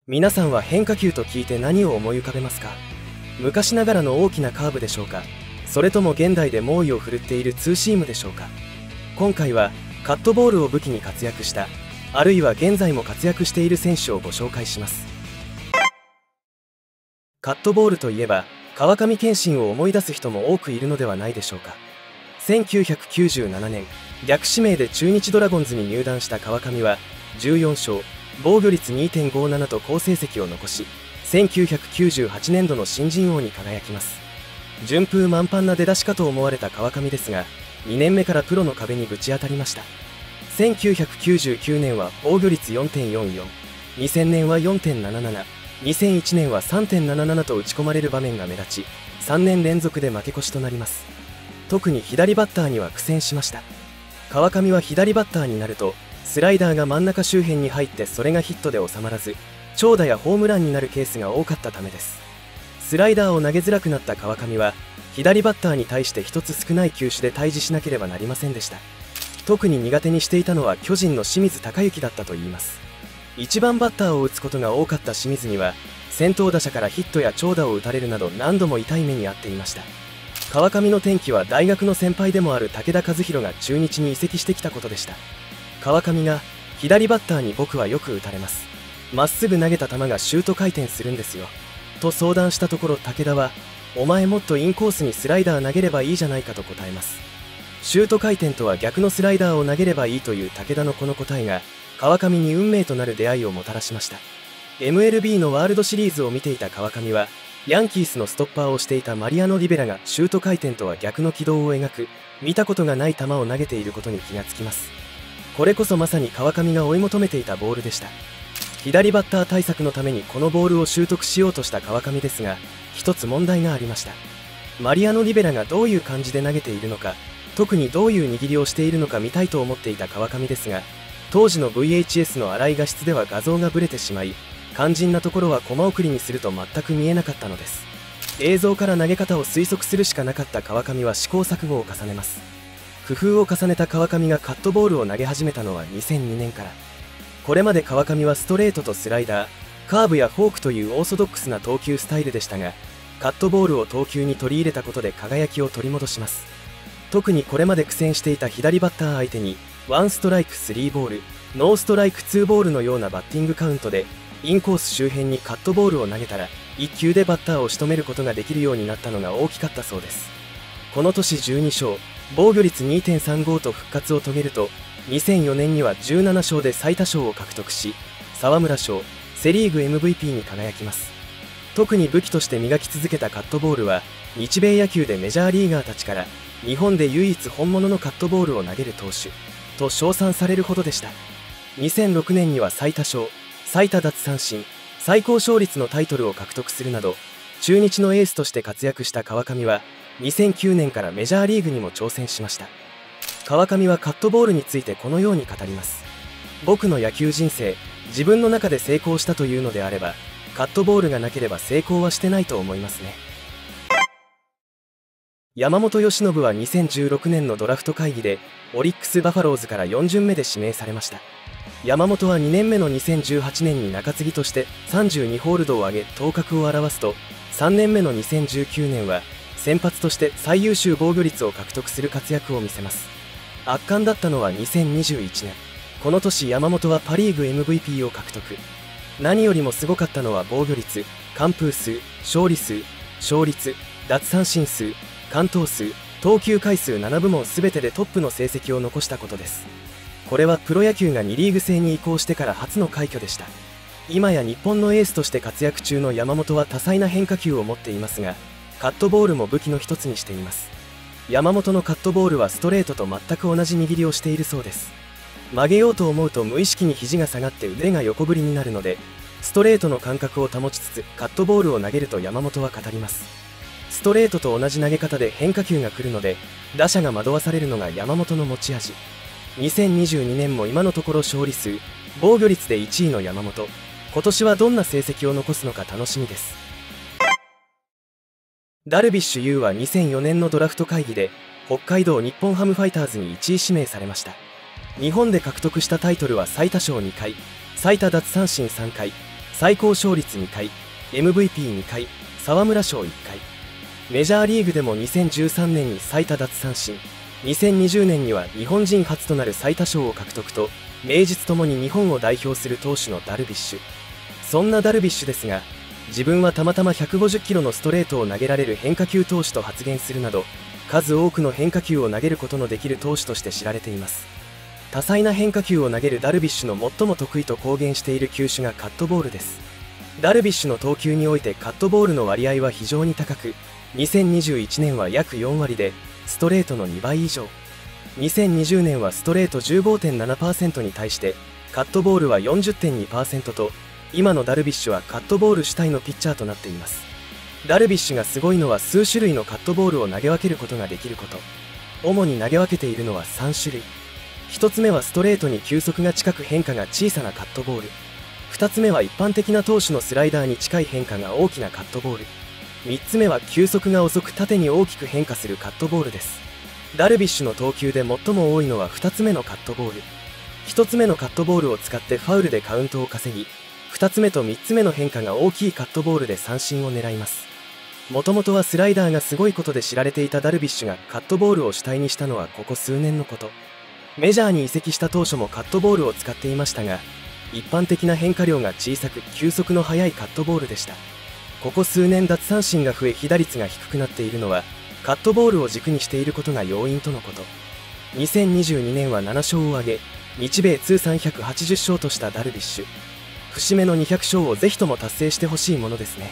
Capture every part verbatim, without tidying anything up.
皆さんは変化球と聞いて何を思い浮かべますか？昔ながらの大きなカーブでしょうか？それとも現代で猛威を振るっているツーシームでしょうか？今回はカットボールを武器に活躍した、あるいは現在も活躍している選手をご紹介します。カットボールといえば川上憲伸を思い出す人も多くいるのではないでしょうか。せんきゅうひゃくきゅうじゅうななねん、逆指名で中日ドラゴンズに入団した川上はじゅうよんしょう、防御率 にてんごなな と好成績を残し、せんきゅうひゃくきゅうじゅうはちねんどの新人王に輝きます。順風満帆な出だしかと思われた川上ですが、にねんめからプロの壁にぶち当たりました。せんきゅうひゃくきゅうじゅうきゅうねんは防御率 よんてんよんよん、にせんねんは よんてんなななな、にせんいちねんは さんてんなななな と打ち込まれる場面が目立ち、さんねん連続で負け越しとなります。特に左バッターには苦戦しました。川上は左バッターになるとスライダーが真ん中周辺に入ってそれがヒットで収まらず、長打やホームランになるケースが多かったためです。スライダーを投げづらくなった川上は左バッターに対してひとつ少ない球種で対峙しなければなりませんでした。特に苦手にしていたのは巨人の清水隆之だったといいます。いちばんバッターを打つことが多かった清水には先頭打者からヒットや長打を打たれるなど何度も痛い目に遭っていました。川上の転機は大学の先輩でもある武田和弘が中日に移籍してきたことでした。川上が左バッターに僕はよく打たれます、まっすぐ投げた球がシュート回転するんですよと相談したところ、武田はお前もっとインコースにスライダー投げればいいじゃないかと答えます。シュート回転とは逆のスライダーを投げればいいという武田のこの答えが川上に運命となる出会いをもたらしました。 エムエルビー のワールドシリーズを見ていた川上はヤンキースのストッパーをしていたマリアノ・リベラがシュート回転とは逆の軌道を描く見たことがない球を投げていることに気がつきます。これこそまさに川上が追い求めていたボールでした。左バッター対策のためにこのボールを習得しようとした川上ですが、一つ問題がありました。マリアノ・リベラがどういう感じで投げているのか、特にどういう握りをしているのか見たいと思っていた川上ですが、当時の ブイエイチエス の粗い画質では画像がブレてしまい、肝心なところはコマ送りにすると全く見えなかったのです。映像から投げ方を推測するしかなかった川上は試行錯誤を重ねます。工夫を重ねた川上がカットボールを投げ始めたのはにせんにねんから。これまで川上はストレートとスライダー、カーブやフォークというオーソドックスな投球スタイルでしたが、カットボールを投球に取り入れたことで輝きを取り戻します。特にこれまで苦戦していた左バッター相手にワンストライクスリーボール、ノーストライクツーボールのようなバッティングカウントでインコース周辺にカットボールを投げたらいっきゅうでバッターを仕留めることができるようになったのが大きかったそうです。この年じゅうにしょう、防御率 にてんさんご と復活を遂げると、にせんよねんにはじゅうななしょうで最多勝を獲得し、沢村賞、セ・リーグ エムブイピー に輝きます。特に武器として磨き続けたカットボールは日米野球でメジャーリーガーたちから日本で唯一本物のカットボールを投げる投手と称賛されるほどでした。にせんろくねんには最多勝、最多奪三振、最高勝率のタイトルを獲得するなど、中日のエースとして活躍した川上はにせんきゅうねんからメジャーリーグにも挑戦しました。川上はカットボールについてこのように語ります。僕の野球人生、自分の中で成功したというのであれば、カットボールがなければ成功はしてないと思いますね。山本由伸はにせんじゅうろくねんのドラフト会議でオリックス・バファローズからよんじゅんめで指名されました。山本はにねんめのにせんじゅうはちねんに中継ぎとしてさんじゅうにホールドを上げ頭角を現すと、さんねんめのにせんじゅうきゅうねんは先発として最優秀防御率を獲得する活躍を見せます。圧巻だったのはにせんにじゅういちねん、この年山本はパ・リーグ エムブイピー を獲得。何よりもすごかったのは防御率、完封数、勝利数、勝率、奪三振数、完投数、投球回数ななぶもん全てでトップの成績を残したことです。これはプロ野球がにリーグ制に移行してから初の快挙でした。今や日本のエースとして活躍中の山本は多彩な変化球を持っていますが、カットボールも武器の一つにしています。山本のカットボールはストレートと全く同じ握りをしているそうです。曲げようと思うと無意識に肘が下がって腕が横振りになるので、ストレートの感覚を保ちつつカットボールを投げると山本は語ります。ストレートと同じ投げ方で変化球が来るので打者が惑わされるのが山本の持ち味。にせんにじゅうにねんも今のところ勝利数、防御率でいちいの山本、今年はどんな成績を残すのか楽しみです。ダルビッシュ有はにせんよねんのドラフト会議で北海道日本ハムファイターズにいちい指名されました。日本で獲得したタイトルは最多勝にかい、最多奪三振さんかい、 最高勝率にかい、エムブイピーにかい、沢村賞いっかい。メジャーリーグでもにせんじゅうさんねんに最多奪三振、にせんにじゅうねんには日本人初となる最多勝を獲得と、名実ともに日本を代表する投手のダルビッシュ。そんなダルビッシュですが、自分はたまたまひゃくごじゅっキロのストレートを投げられる変化球投手と発言するなど、数多くの変化球を投げることのできる投手として知られています。多彩な変化球を投げるダルビッシュの最も得意と公言している球種がカットボールです。ダルビッシュの投球においてカットボールの割合は非常に高く、にせんにじゅういちねんは約よんわりでストレートのにばい以上、にせんにじゅうねんはストレート じゅうごてんななパーセント に対してカットボールは よんじゅってんにパーセント と、今のダルビッシュはカットボール主体のピッチャーとなっています。ダルビッシュがすごいのは数種類のカットボールを投げ分けることができること。主に投げ分けているのはさんしゅるい。ひとつめはストレートに球速が近く変化が小さなカットボール。ふたつめは一般的な投手のスライダーに近い変化が大きなカットボール。みっつめは球速が遅く縦に大きく変化するカットボールです。ダルビッシュの投球で最も多いのはふたつめのカットボール。ひとつめのカットボールを使ってファウルでカウントを稼ぎ、ふたつめとみっつめの変化が大きいカットボールで三振を狙います。もともとはスライダーがすごいことで知られていたダルビッシュがカットボールを主体にしたのはここ数年のこと。メジャーに移籍した当初もカットボールを使っていましたが、一般的な変化量が小さく球速の速いカットボールでした。ここ数年奪三振が増え被打率が低くなっているのはカットボールを軸にしていることが要因とのこと。にせんにじゅうにねんはななしょうを挙げ、日米通算ひゃくはちじゅっしょうとしたダルビッシュ。節目のにひゃくしょうをぜひとも達成してほしいものですね。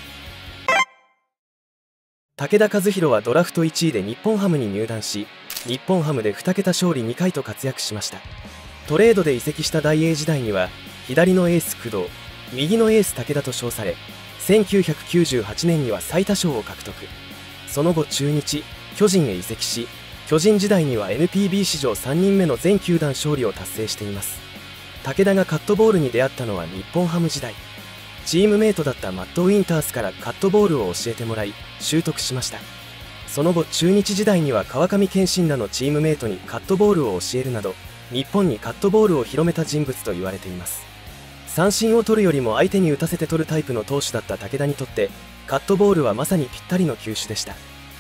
武田和弘はドラフトいちいで日本ハムに入団し、日本ハムでにけた勝利にかいと活躍しました。トレードで移籍した大英時代には左のエース工藤、右のエース武田と称され、せんきゅうひゃくきゅうじゅうはちねんには最多勝を獲得。その後中日、巨人へ移籍し、巨人時代には エヌピービー 史上さんにんめの全球団勝利を達成しています。武田がカットボールに出会ったのは日本ハム時代。チームメイトだったマット・ウィンタースからカットボールを教えてもらい習得しました。その後中日時代には川上憲伸らのチームメイトにカットボールを教えるなど、日本にカットボールを広めた人物と言われています。三振を取るよりも相手に打たせて取るタイプの投手だった武田にとってカットボールはまさにぴったりの球種でした。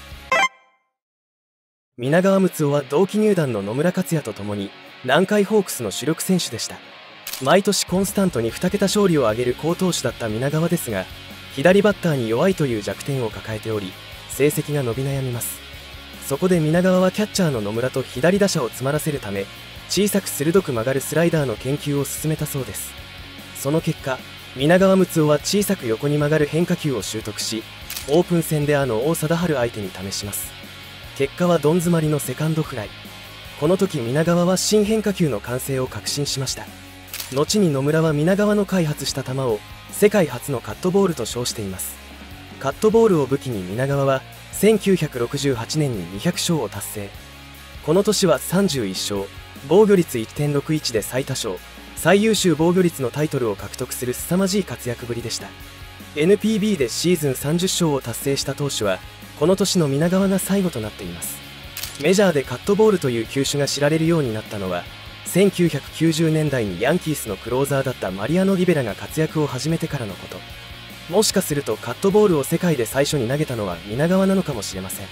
皆川睦夫は同期入団の野村克也とともに南海ホークスの主力選手でした。毎年コンスタントににけた勝利を挙げる好投手だった皆川ですが、左バッターに弱いという弱点を抱えており成績が伸び悩みます。そこで皆川はキャッチャーの野村と左打者を詰まらせるため、小さく鋭く曲がるスライダーの研究を進めたそうです。その結果、皆川睦夫は小さく横に曲がる変化球を習得し、オープン戦であの王貞治相手に試します。結果はどん詰まりのセカンドフライ。この時皆川は新変化球の完成を確信しました。後に野村は皆川の開発した球を世界初のカットボールと称しています。カットボールを武器に皆川はせんきゅうひゃくろくじゅうはちねんににひゃくしょうを達成。この年はさんじゅういっしょう、防御率 いってんろくいち で最多勝、最優秀防御率のタイトルを獲得する凄まじい活躍ぶりでした。 エヌピービー でシーズンさんじゅっしょうを達成した投手はこの年の皆川が最後となっています。メジャーでカットボールという球種が知られるようになったのはせんきゅうひゃくきゅうじゅうねんだいにヤンキースのクローザーだったマリアノ・リベラが活躍を始めてからのこと。もしかするとカットボールを世界で最初に投げたのは皆川なのかもしれません。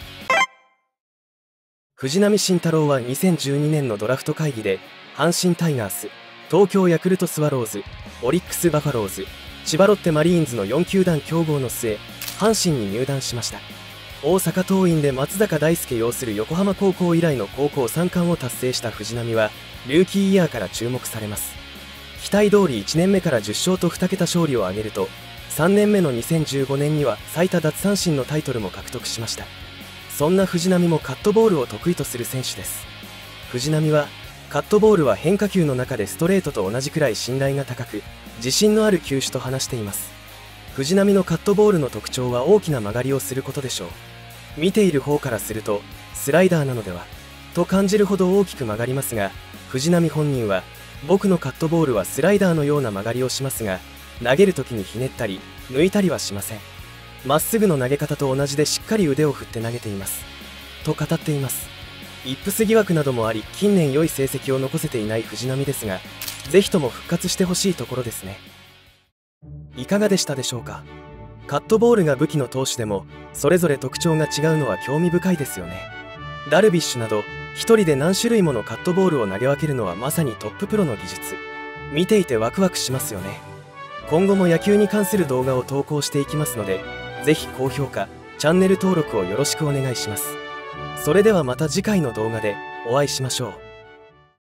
藤浪晋太郎はにせんじゅうにねんのドラフト会議で阪神タイガース、東京ヤクルトスワローズ、オリックスバファローズ、千葉ロッテマリーンズのよんきゅうだん競合の末、阪神に入団しました。大阪桐蔭で松坂大輔擁する横浜高校以来の高校さんかんを達成した藤浪はルーキーイヤーから注目されます。期待通りいちねんめからじゅっしょうとにけた勝利を挙げると、さんねんめのにせんじゅうごねんには最多奪三振のタイトルも獲得しました。そんな藤浪もカットボールを得意とする選手です。藤浪はカットボールは変化球の中でストレートと同じくらい信頼が高く自信のある球種と話しています。藤浪のカットボールの特徴は大きな曲がりをすることでしょう。見ている方からするとスライダーなのではと感じるほど大きく曲がりますが、藤浪本人は僕のカットボールはスライダーのような曲がりをしますが、投げる時にひねったり抜いたりはしません。まっすぐの投げ方と同じでしっかり腕を振って投げていますと語っています。イップス疑惑などもあり近年良い成績を残せていない藤浪ですが、ぜひとも復活してほしいところですね。 いかがでしたでしょうか。カットボールが武器の投手でもそれぞれ特徴が違うのは興味深いですよね。ダルビッシュなど一人で何種類ものカットボールを投げ分けるのはまさにトッププロの技術。見ていてワクワクしますよね。今後も野球に関する動画を投稿していきますので、ぜひ高評価、チャンネル登録をよろしくお願いします。それではまた次回の動画でお会いしましょう。